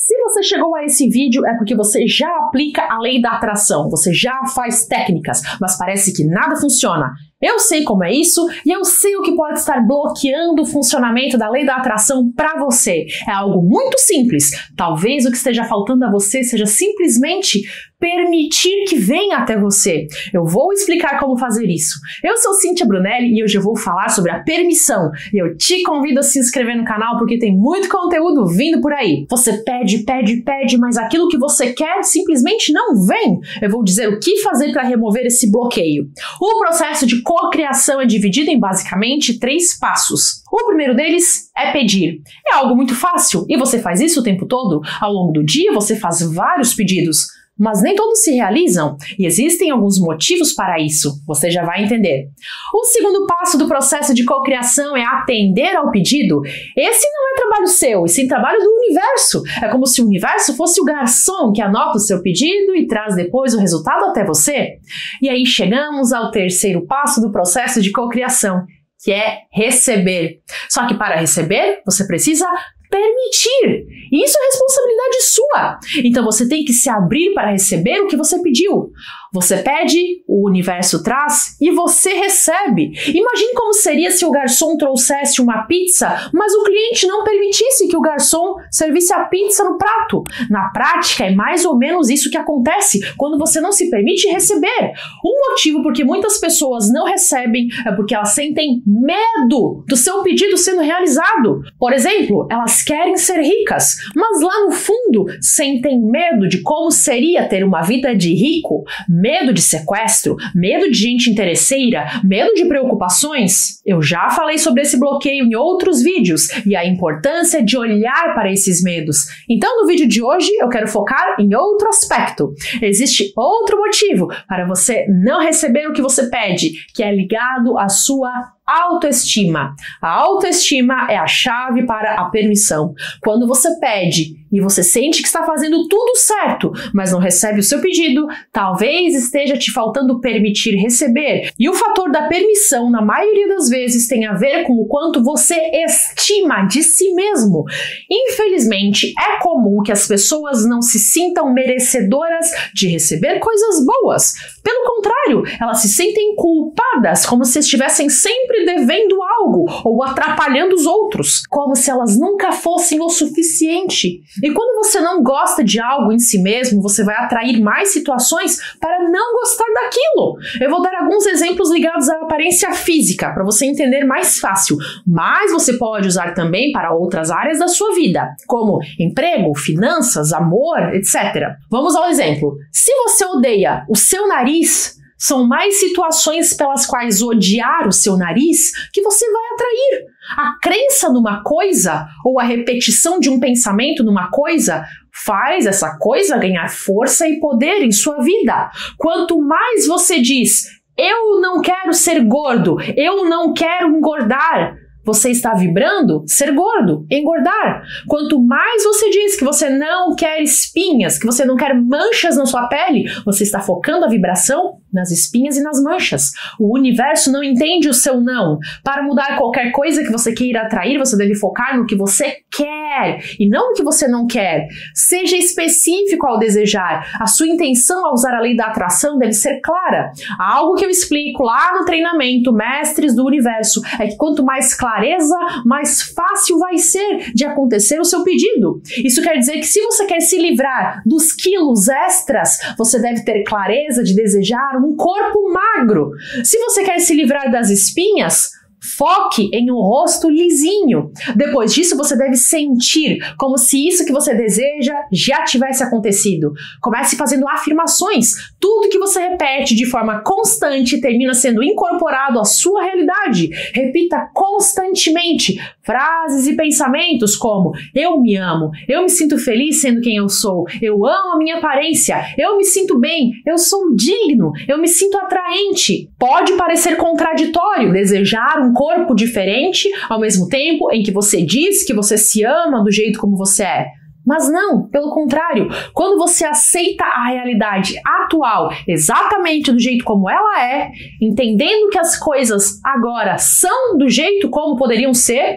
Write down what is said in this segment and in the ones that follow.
Se você chegou a esse vídeo é porque você já aplica a lei da atração, você já faz técnicas, mas parece que nada funciona. Eu sei como é isso e eu sei o que pode estar bloqueando o funcionamento da lei da atração para você. É algo muito simples. Talvez o que esteja faltando a você seja simplesmente permitir que venha até você. Eu vou explicar como fazer isso. Eu sou Cíntia Brunelli e hoje eu vou falar sobre a permissão. E eu te convido a se inscrever no canal porque tem muito conteúdo vindo por aí. Você pede, mas aquilo que você quer simplesmente não vem. Eu vou dizer o que fazer para remover esse bloqueio. O processo de cocriação é dividido em basicamente 3 passos. O primeiro deles é pedir. É algo muito fácil e você faz isso o tempo todo. Ao longo do dia você faz vários pedidos. Mas nem todos se realizam e existem alguns motivos para isso, você já vai entender. O segundo passo do processo de cocriação é atender ao pedido. Esse não é trabalho seu, e sim trabalho do universo. É como se o universo fosse o garçom que anota o seu pedido e traz depois o resultado até você. E aí chegamos ao terceiro passo do processo de cocriação, que é receber. Só que para receber, você precisa permitir. E isso é responsabilidade sua. Então você tem que se abrir para receber o que você pediu. Você pede, o universo traz e você recebe. Imagine como seria se o garçom trouxesse uma pizza, mas o cliente não permitisse que o garçom servisse a pizza no prato. Na prática, é mais ou menos isso que acontece quando você não se permite receber. Um motivo por que muitas pessoas não recebem é porque elas sentem medo do seu pedido sendo realizado. Por exemplo, elas querem ser ricas, mas lá no fundo sentem medo de como seria ter uma vida de rico, medo de sequestro, medo de gente interesseira, medo de preocupações. Eu já falei sobre esse bloqueio em outros vídeos e a importância de olhar para esses medos. Então no vídeo de hoje eu quero focar em outro aspecto. Existe outro motivo para você não receber o que você pede, que é ligado à sua autoestima. A autoestima é a chave para a permissão. Quando você pede e você sente que está fazendo tudo certo, mas não recebe o seu pedido, talvez esteja te faltando permitir receber. E o fator da permissão, na maioria das vezes, tem a ver com o quanto você estima de si mesmo. Infelizmente, é comum que as pessoas não se sintam merecedoras de receber coisas boas. Pelo contrário, elas se sentem culpadas, como se estivessem sempre devendo algo ou atrapalhando os outros, como se elas nunca fossem o suficiente. E quando você não gosta de algo em si mesmo, você vai atrair mais situações para não gostar daquilo. Eu vou dar alguns exemplos ligados à aparência física, para você entender mais fácil, mas você pode usar também para outras áreas da sua vida, como emprego, finanças, amor, etc. Vamos ao exemplo. Se você odeia o seu nariz, são mais situações pelas quais odiar o seu nariz que você vai atrair. A crença numa coisa ou a repetição de um pensamento numa coisa faz essa coisa ganhar força e poder em sua vida. Quanto mais você diz, eu não quero ser gordo, eu não quero engordar, você está vibrando ser gordo, engordar. Quanto mais você diz que você não quer espinhas, que você não quer manchas na sua pele, você está focando a vibração nas espinhas e nas manchas. O universo não entende o seu não. Para mudar qualquer coisa que você queira atrair, você deve focar no que você quer e não no que você não quer. Seja específico ao desejar. A sua intenção ao usar a lei da atração deve ser clara. Algo que eu explico lá no treinamento Mestres do Universo é que quanto mais clareza, mais fácil vai ser de acontecer o seu pedido. Isso quer dizer que se você quer se livrar dos quilos extras, você deve ter clareza de desejar um corpo magro. Se você quer se livrar das espinhas, foque em um rosto lisinho. Depois disso, você deve sentir como se isso que você deseja já tivesse acontecido. Comece fazendo afirmações. Tudo que você repete de forma constante termina sendo incorporado à sua realidade. Repita constantemente frases e pensamentos como: eu me amo, eu me sinto feliz sendo quem eu sou, eu amo a minha aparência, eu me sinto bem, eu sou digno, eu me sinto atraente. Pode parecer contraditório desejar um corpo diferente ao mesmo tempo em que você diz que você se ama do jeito como você é. Mas não, pelo contrário, quando você aceita a realidade atual exatamente do jeito como ela é, entendendo que as coisas agora são do jeito como poderiam ser,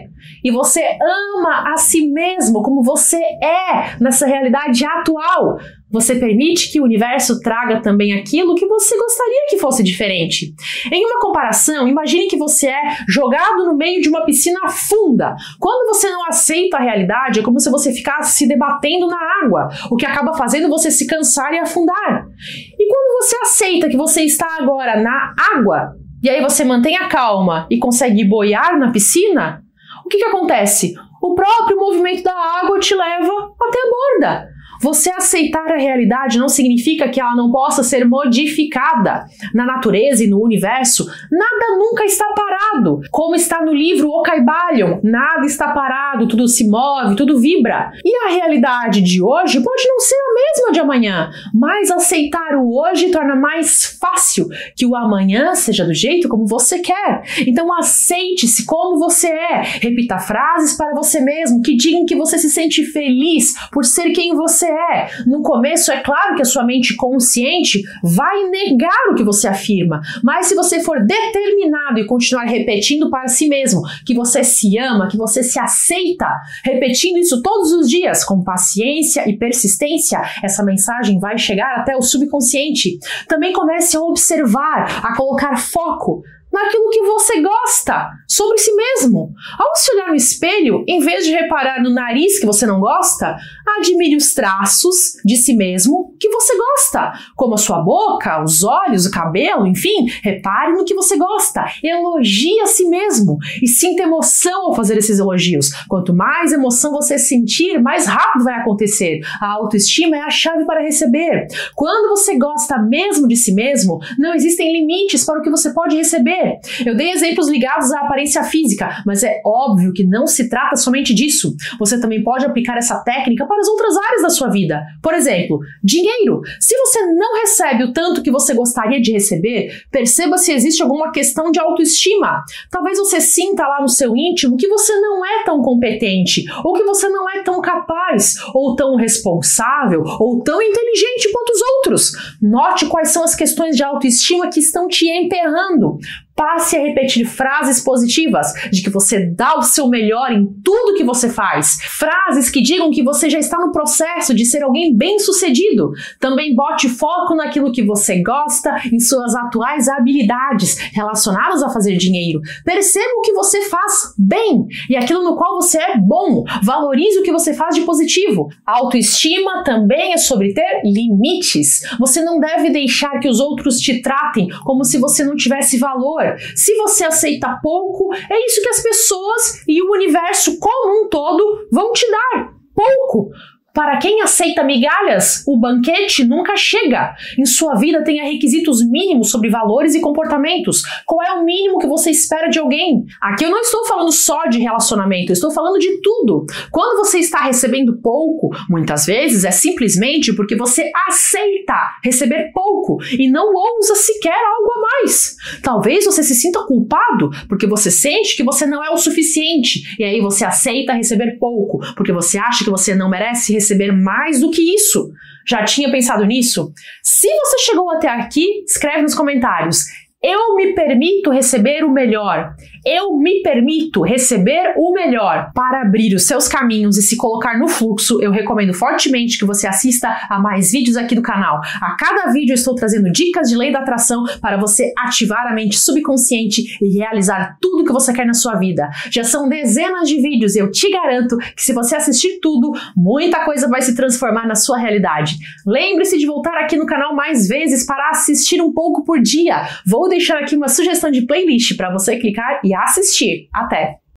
e você ama a si mesmo como você é nessa realidade atual, você permite que o universo traga também aquilo que você gostaria que fosse diferente. Em uma comparação, imagine que você é jogado no meio de uma piscina funda. Quando você não aceita a realidade, é como se você ficasse se debatendo na água, o que acaba fazendo você se cansar e afundar. E quando você aceita que você está agora na água, e aí você mantém a calma e consegue boiar na piscina, o que acontece? O próprio movimento da água te leva até a borda. Você aceitar a realidade não significa que ela não possa ser modificada. Na natureza e no universo, nada nunca está parado. Como está no livro O Caibalion, nada está parado, tudo se move, tudo vibra. E a realidade de hoje pode não ser a mesma de amanhã, mas aceitar o hoje torna mais fácil que o amanhã seja do jeito como você quer. Então aceite-se como você é. Repita frases para você mesmo que digam que você se sente feliz por ser quem você é. No começo, é claro que a sua mente consciente vai negar o que você afirma, mas se você for determinado e continuar repetindo para si mesmo que você se ama, que você se aceita, repetindo isso todos os dias com paciência e persistência, essa mensagem vai chegar até o subconsciente. Também comece a observar, a colocar foco naquilo que você gosta, sobre si mesmo. Ao se olhar no espelho, em vez de reparar no nariz que você não gosta, admire os traços de si mesmo que você gosta, como a sua boca, os olhos, o cabelo, enfim, repare no que você gosta, elogie a si mesmo e sinta emoção ao fazer esses elogios. Quanto mais emoção você sentir, mais rápido vai acontecer. A autoestima é a chave para receber. Quando você gosta mesmo de si mesmo, não existem limites para o que você pode receber. Eu dei exemplos ligados à aparência física, mas é óbvio que não se trata somente disso. Você também pode aplicar essa técnica para as outras áreas da sua vida. Por exemplo, dinheiro. Se você não recebe o tanto que você gostaria de receber, perceba se existe alguma questão de autoestima. Talvez você sinta lá no seu íntimo que você não é tão competente, ou que você não é tão capaz, ou tão responsável, ou tão inteligente quanto os outros. Note quais são as questões de autoestima que estão te emperrando. Passe a repetir frases positivas de que você dá o seu melhor em tudo que você faz. Frases que digam que você já está no processo de ser alguém bem-sucedido. Também bote foco naquilo que você gosta, em suas atuais habilidades relacionadas a fazer dinheiro. Perceba o que você faz bem e aquilo no qual você é bom. Valorize o que você faz de positivo. A autoestima também é sobre ter limites. Você não deve deixar que os outros te tratem como se você não tivesse valor. Se você aceita pouco, é isso que as pessoas e o universo como um todo vão te dar. Pouco. Para quem aceita migalhas, o banquete nunca chega. Em sua vida tenha requisitos mínimos sobre valores e comportamentos. Qual é o mínimo que você espera de alguém? Aqui eu não estou falando só de relacionamento, eu estou falando de tudo. Quando você está recebendo pouco, muitas vezes é simplesmente porque você aceita receber pouco e não ousa sequer algo a mais. Talvez você se sinta culpado porque você sente que você não é o suficiente e aí você aceita receber pouco porque você acha que você não merece receber mais do que isso. Já tinha pensado nisso? Se você chegou até aqui, escreve nos comentários. Eu me permito receber o melhor. Eu me permito receber o melhor. Para abrir os seus caminhos e se colocar no fluxo, eu recomendo fortemente que você assista a mais vídeos aqui do canal. A cada vídeo eu estou trazendo dicas de lei da atração para você ativar a mente subconsciente e realizar tudo que você quer na sua vida. Já são dezenas de vídeos e eu te garanto que se você assistir tudo, muita coisa vai se transformar na sua realidade. Lembre-se de voltar aqui no canal mais vezes para assistir um pouco por dia. Vou deixar aqui uma sugestão de playlist para você clicar e assistir. Até!